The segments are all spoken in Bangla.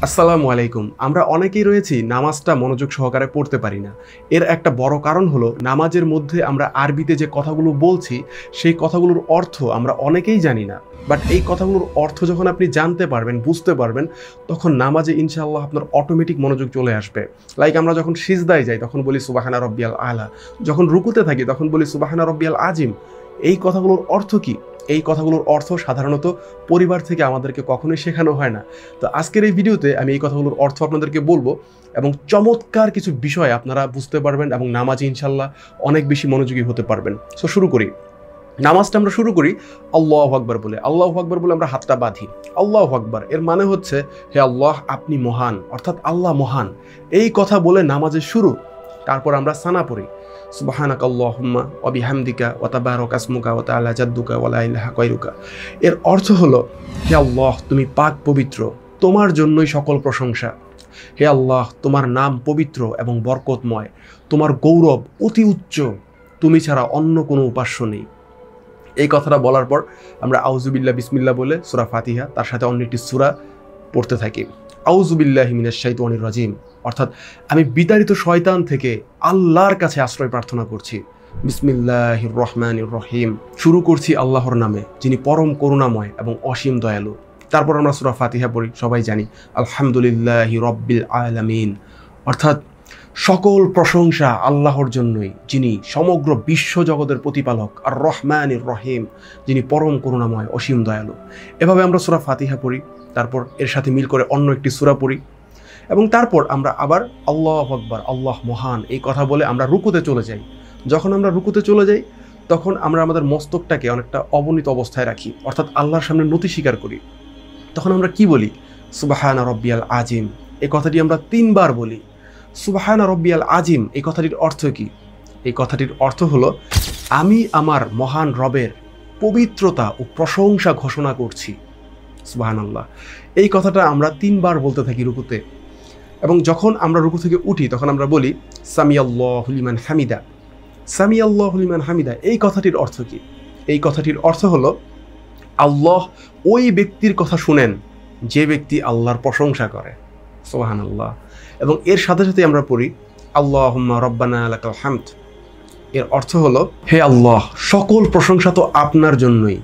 আসসালামু আলাইকুম। আমরা অনেকেই রয়েছি নামাজটা মনোযোগ সহকারে পড়তে পারি না। এর একটা বড় কারণ হলো নামাজের মধ্যে আমরা আরবিতে যে কথাগুলো বলছি সেই কথাগুলোর অর্থ আমরা অনেকেই জানি না। বাট এই কথাগুলোর অর্থ যখন আপনি জানতে পারবেন, বুঝতে পারবেন, তখন নামাজে ইনশাআল্লাহ আপনার অটোমেটিক মনোযোগ চলে আসবে। লাইক আমরা যখন সিজদায় যাই তখন বলি সুবহানা রাব্বিয়াল আলা, যখন রুকুতে থাকি তখন বলি সুবহানা রাব্বিয়াল আজিম। এই কথাগুলোর অর্থ কি? এই কথাগুলোর অর্থ সাধারণত পরিবার থেকে আমাদেরকে কখনোই শেখানো হয় না। তো আজকের এই ভিডিওতে আমি এই কথাগুলোর অর্থ আপনাদেরকে বলবো এবং চমৎকার কিছু বিষয় আপনারা বুঝতে পারবেন এবং নামাজে ইনশাল্লাহ অনেক বেশি মনোযোগী হতে পারবেন। সো শুরু করি। নামাজটা আমরা শুরু করি আল্লাহু আকবার বলে। আল্লাহু আকবার বলে আমরা হাতটা বাঁধি। আল্লাহু আকবার এর মানে হচ্ছে হে আল্লাহ আপনি মহান, অর্থাৎ আল্লাহ মহান। এই কথা বলে নামাজের শুরু। তারপর আমরা সানা পড়ি সুবহানাকা আল্লাহুম্মা ওয়া বিহামদিকা ওয়া তাবারাকা ইসমুকা ওয়া তাআলা জাদ্দুকা ওয়া লা ইলাহা গায়রুকা। এর অর্থ হলো হে আল্লাহ তুমি পাক পবিত্র, তোমার জন্যই সকল প্রশংসা। হে আল্লাহ তোমার নাম পবিত্র এবং বরকতময়, তোমার গৌরব অতি উচ্চ, তুমি ছাড়া অন্য কোনো উপাস্য নেই। এই কথাটা বলার পর আমরা আউযুবিল্লাহ বিসমিল্লাহ বলে সূরা ফাতিহা তার সাথে অন্য একটি সূরা পড়তে থাকি। আউযুবিল্লাহি মিনাশ শাইতানির রাজিম, অর্থাৎ আমি বিতাড়িত শয়তান থেকে আল্লাহর কাছে আশ্রয় প্রার্থনা করছি। বিসমিল্লাহির রহমানির রহিম, শুরু করছি আল্লাহর নামে যিনি পরম করুণাময় এবং অসীম দয়ালু। তারপর আমরা সূরা ফাতিহা পড়ি, সবাই জানি আলহামদুলিল্লাহি রব্বিল আলামিন, অর্থাৎ সকল প্রশংসা আল্লাহর জন্যই যিনি সমগ্র বিশ্ব জগতের প্রতিপালক, আর রহমানির রহিম যিনি পরম করুণাময় অসীম দয়ালু। এভাবে আমরা সূরা ফাতিহা পড়ি, তারপর এর সাথে মিল করে অন্য একটি সূরা পড়ি এবং তারপর আমরা আবার আল্লাহু আকবার আল্লাহ মহান এই কথা বলে আমরা রুকুতে চলে যাই। যখন আমরা রুকুতে চলে যাই তখন আমরা আমাদের মস্তকটাকে অনেকটা অবনীত অবস্থায় রাখি, অর্থাৎ আল্লাহর সামনে নতি স্বীকার করি। তখন আমরা কি বলি? সুবহানা রাব্বিয়াল আজিম, এই কথাটি আমরা 3 বার বলি। সুবহানা রাব্বিয়াল আজিম এই কথাটির অর্থ কি? এই কথাটির অর্থ হলো আমি আমার মহান রবের পবিত্রতা ও প্রশংসা ঘোষণা করছি। সুবহানাল্লাহ, এই কথাটা আমরা 3 বার বলতে থাকি রুকুতে। এবং যখন আমরা রুকু থেকে উঠি তখন আমরা বলি সামিয়াল্লাহু লিমান হামিদা। সামিয়াল্লাহু লিমান হামিদা এই কথাটির অর্থ কি? এই কথাটির অর্থ হলো আল্লাহ ওই ব্যক্তির কথা শুনেন যে ব্যক্তি আল্লাহর প্রশংসা করে। সুবহানাল্লাহ। এবং এর সাথে সাথে আমরা পড়ি আল্লাহুম্মা রব্বানা লাকাল হামদ। এর অর্থ হলো হে আল্লাহ সকল প্রশংসা তো আপনার জন্যই।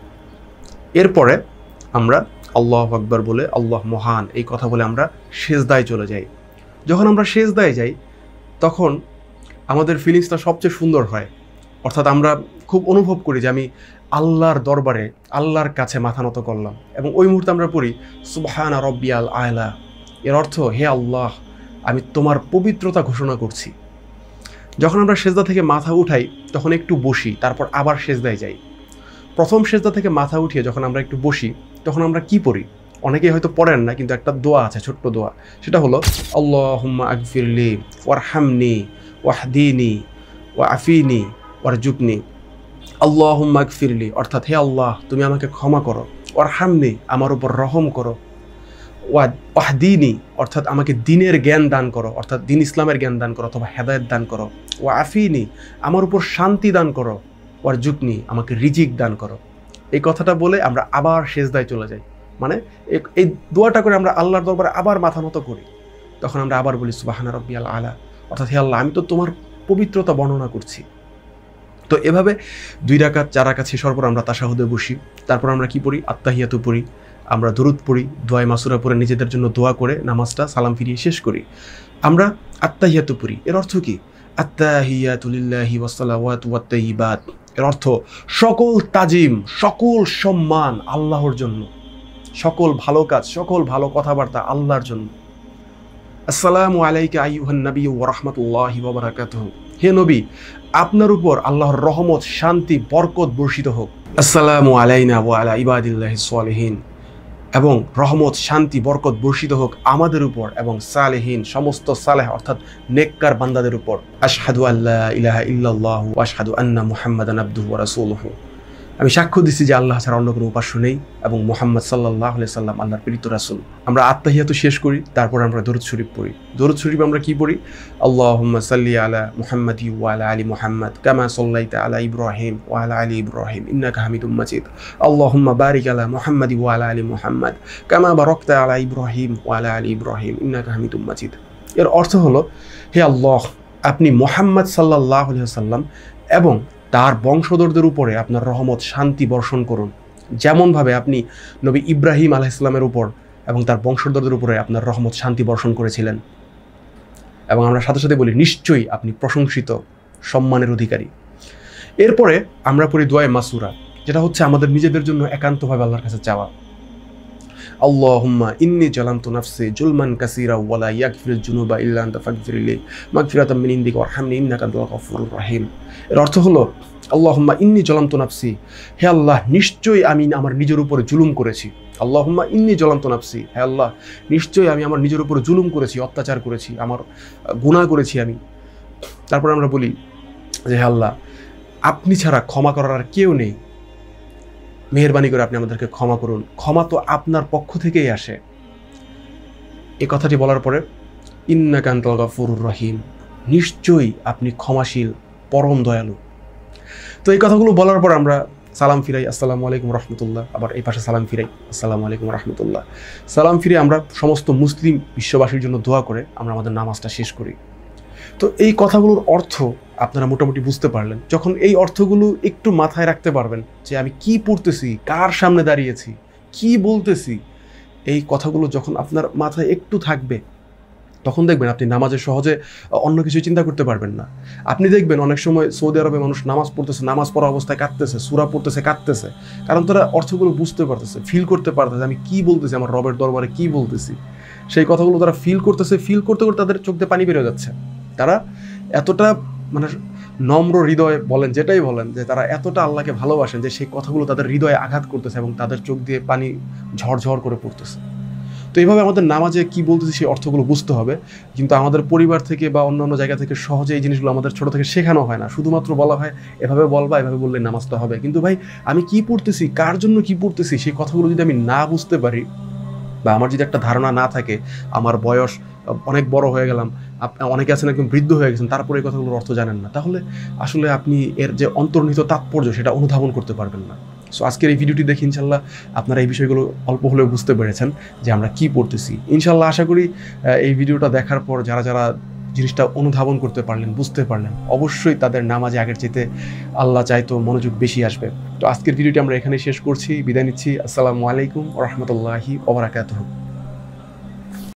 এরপরে আমরা আল্লাহু আকবার বলে আল্লাহ মহান এই কথা বলে আমরা সেজদায় চলে যাই। যখন আমরা সেজদায় যাই তখন আমাদের ফিলিংসটা সবচেয়ে সুন্দর হয়, অর্থাৎ আমরা খুব অনুভব করি যে আমি আল্লাহর দরবারে আল্লাহর কাছে মাথা নত করলাম এবং ওই মুহূর্তে আমরা পড়ি সুবহানা রাব্বিয়াল আলা। এর অর্থ হে আল্লাহ আমি তোমার পবিত্রতা ঘোষণা করছি। যখন আমরা সেজদা থেকে মাথা উঠাই তখন একটু বসি, তারপর আবার সেজদায় যাই। প্রথম সেজদা থেকে মাথা উঠিয়ে যখন আমরা একটু বসি তখন আমরা কি পড়ি? অনেকেই হয়তো পড়েন না, কিন্তু একটা দোয়া আছে, ছোট্ট দোয়া। সেটা হলো আল্লাহুম্মা আগফিরলি ওয়ারহামনি ওয়াহদিনি ওয়াআফিনি ওয়ারজুকনি। আল্লাহুম্মা আগফিরলি অর্থাৎ হে আল্লাহ তুমি আমাকে ক্ষমা করো, ওয়ারহামনি আমার উপর রহম করো, ওয়াহদিনি অর্থাৎ আমাকে দ্বীনের জ্ঞান দান করো, অর্থাৎ দ্বীন ইসলামের জ্ঞান দান করো অথবা হেদায়েত দান করো, ওয়াআফিনি আমার উপর শান্তি দান করো, ওয়ারজুকনি আমাকে রিজিক দান করো। এই কথাটা বলে আমরা আবার সেজদায় চলে যাই। মানে এই দোয়াটা করে আমরা আল্লাহর দরবারে আবার মাথা নত করি। তখন আমরা আবার বলি সুবহানা রাব্বিয়াল আলা, অর্থাৎ হে আল্লাহ আমি তো তোমার পবিত্রতা বর্ণনা করছি। তো এভাবে 2 রাকাত 4 রাকাত শেষ হওয়ার পর আমরা তাশাহুদে বসি। তারপর আমরা কি পড়ি? আত্তাহিয়াতু পড়ি, আমরা দরুদ পড়ি, দোয়ায়ে মাসুরা পড়ে নিজেদের জন্য দোয়া করে নামাজটা সালাম ফিরিয়ে শেষ করি। আমরা আত্তাহিয়াতু পড়ি। এর অর্থ কি? আত্তাহিয়াতু লিল্লাহি ওয়াস সালাওয়াতু ওয়াত তাইয়িবাত। এর অর্থ সকল তাজিম সকল সম্মান আল্লাহর জন্য, সকল ভালো কাজ সকল ভালো কথাবার্তা আল্লাহর জন্য। আসসালামু আলাইকা আইয়ুহান নবী ওয়া রাহমাতুল্লাহি ওয়া বারাকাতুহু। হে নবী আপনার উপর আল্লাহর রহমত শান্তি বরকত বর্ষিত হোক। আসসালামু আলাইনা ওয়া আলা ইবাদিল্লাহিস সালিহিন, এবং রহমত শান্তি বরকত বর্ষিত হোক আমাদের উপর এবং সালেহীন সমস্ত সালেহ অর্থাৎ নেককার বান্দাদের উপর। আশহাদু আল্লা ইলাহা ইল্লাল্লাহু ওয়া আশহাদু আন্না মুহাম্মাদান আবদুহু ওয়া রাসূলুহু। আমি সাক্ষ্য দিচ্ছি যে আল্লাহ ছাড়া অন্য কোনো উপাস্য নেই এবং মোহাম্মদ সাল্লাল্লাহু আলাইহি সাল্লাম আল্লাহর প্রেরিত রাসূল। আমরা আত্তাহিয়াতু শেষ করি, তারপর আমরা দরুদ শরীফ পড়ি। দরুদ শরীফ আমরা কি পড়ি? আল্লাহুম্মা সাল্লি আলা মুহাম্মাদি ওয়া আলা আলি মুহাম্মাদ কামা সাল্লাইতা আলা ইব্রাহিম ওয়া আলা আলি ইব্রাহিম ইন্নাকা হামিদুম মাজিদ। আল্লাহুম্মা বারিক আলা মুহাম্মাদি ওয়া আলা আলি মুহাম্মাদ কামা বারাকতা আলা ইব্রাহিম ওয়া আলা আলি ইব্রাহিম ইন্নাকা হামিদুম মাজিদ। এর অর্থ হলো, হে আল্লাহ, আপনি মুহাম্মদ সাল্লাল্লাহু আলাইহি ওয়াসাল্লাম এবং তার বংশধরদের উপরে আপনার রহমত শান্তি বর্ষণ করুন, যেমনভাবে আপনি নবী ইব্রাহিম আলাইহিস সালামের উপর এবং তার বংশধরদের উপরে আপনার রহমত শান্তি বর্ষণ করেছিলেন। এবং আমরা সাথে সাথে বলি, নিশ্চয়ই আপনি প্রশংসিত, সম্মানের অধিকারী। এরপরে আমরা পড়ি দোয়ায়ে মাসুরা, যেটা হচ্ছে আমাদের নিজেদের জন্য একান্তভাবে আল্লাহর কাছে চাওয়া। আল্লাহুম্মা ইন্নী জালামতু নাফসি জুলমান কাসীরা ওয়া লা ইয়াগফিরুজ জুনুবা ইল্লা আনতা ফাগফিরলি মাগফিরাতাম মিন ইনদিকা ওয়ারহামনি ইন্নাকা আনতাল গফুরুর রহিম। এর অর্থ হলো, আল্লাহুম্মা ইন্নী জালামতু নাফসি, হে আল্লাহ, নিশ্চয়ই আমি আমার নিজের উপরে জুলুম করেছি। আল্লাহুম্মা ইন্নী জালামতু নাফসি, হে আল্লাহ, নিশ্চয়ই আমি আমার নিজের উপরে জুলুম করেছি, অত্যাচার করেছি, আমার গুনাহ করেছি আমি। তারপর আমরা বলি যে, হে আল্লাহ, আপনি ছাড়া ক্ষমা করার আর কেউ নেই, মেহেরবানি করে আপনি আমাদেরকে ক্ষমা করুন, ক্ষমা তো আপনার পক্ষ থেকেই আসে। এই কথাটি বলার পরে ইন্নাকা আনতাল গফুরুর রহিম, নিশ্চয়ই আপনি ক্ষমাশীল, পরম দয়ালু। তো এই কথাগুলো বলার পর আমরা সালাম ফিরাই, আসসালামু আলাইকুম রহমতুল্লাহ। আবার এই পাশে সালাম ফিরাই, আসসালামু আলাইকুম রহমতুল্লাহ। সালাম ফিরে আমরা সমস্ত মুসলিম বিশ্ববাসীর জন্য দোয়া করে আমরা আমাদের নামাজটা শেষ করি। তো এই কথাগুলোর অর্থ আপনারা মোটামুটি বুঝতে পারলেন। যখন এই অর্থগুলো একটু মাথায় রাখতে পারবেন যে আমি কি পড়তেছি, কার সামনে দাঁড়িয়েছি, কি বলতেছি, এই কথাগুলো যখন আপনার মাথায় একটু থাকবে, তখন দেখবেন আপনি নামাজে সহজে অন্য কিছু চিন্তা করতে পারবেন না। আপনি দেখবেন অনেক সময় সৌদি আরবে মানুষ নামাজ পড়তেছে, নামাজ পড়া অবস্থায় কাঁদতেছে, সূরা পড়তেছে কাঁদতেছে, কারণ তারা অর্থগুলো বুঝতে পারতেছে, ফিল করতে পারতেছে আমি কি বলতেছি, আমার রবের দরবারে কি বলতেছি। সেই কথাগুলো তারা ফিল করতেছে, ফিল করতে করতে তাদের চোখ দিয়ে পানি বেরিয়ে যাচ্ছে। তারা এতটা মানে নম্র হৃদয় বলেন, যেটাই বলেন, যে তারা এতটা আল্লাহকে ভালোবাসেন যে সেই কথাগুলো তাদের হৃদয়ে আঘাত করতেছে এবং তাদের চোখ দিয়ে পানি ঝরঝর করে পড়তেছে। তো এইভাবে আমাদের নামাজে কি বলতেছি সেই অর্থগুলো বুঝতে হবে। কিন্তু আমাদের পরিবার থেকে বা অন্যান্য জায়গা থেকে সহজে এই জিনিসগুলো আমাদের ছোট থেকে শেখানো হয় না। শুধুমাত্র বলা হয় এভাবে বলবা, এভাবে বললে নামাজটা হবে। কিন্তু ভাই, আমি কি পড়তেছি, কার জন্য কি পড়তেছি, সেই কথাগুলো যদি আমি না বুঝতে পারি বা আমার যদি একটা ধারণা না থাকে, আমার বয়স অনেক বড় হয়ে গেলাম, অনেকে আছেন একদম বৃদ্ধ হয়ে গেছেন, তারপরে এই কথাগুলোর অর্থ জানেন না, তাহলে আসলে আপনি এর যে অন্তর্নিহিত তাৎপর্য সেটা অনুধাবন করতে পারবেন না। সো আজকের এই ভিডিওটি দেখে ইনশাল্লাহ আপনারা এই বিষয়গুলো অল্প হলেও বুঝতে পেরেছেন যে আমরা কি পড়তেছি। ইনশাল্লাহ আশা করি এই ভিডিওটা দেখার পর যারা যারা জিনিসটা অনুধাবন করতে পারলেন, বুঝতে পারলেন, অবশ্যই তাদের নামাজে আগের চাইতে আল্লাহ চাইতো মনোযোগ বেশি আসবে। তো আজকের ভিডিওটি আমরা এখানেই শেষ করছি, বিদায় নিচ্ছি। আসসালামু আলাইকুম ওয়া রাহমাতুল্লাহি ওয়া বারাকাতুহু।